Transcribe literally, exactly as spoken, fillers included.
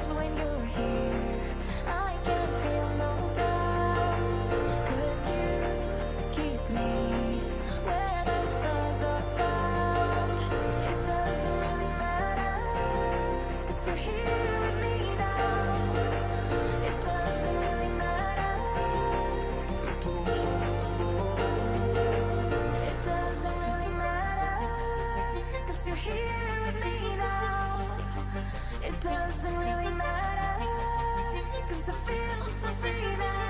'cause when you're here I can feel no doubt, 'cause you keep me where the stars are found. It doesn't really matter, 'cause you're here with me now. It doesn't really matter. It doesn't really matter, 'cause you're here with me now. It doesn't really matter, 'cause I feel so free now.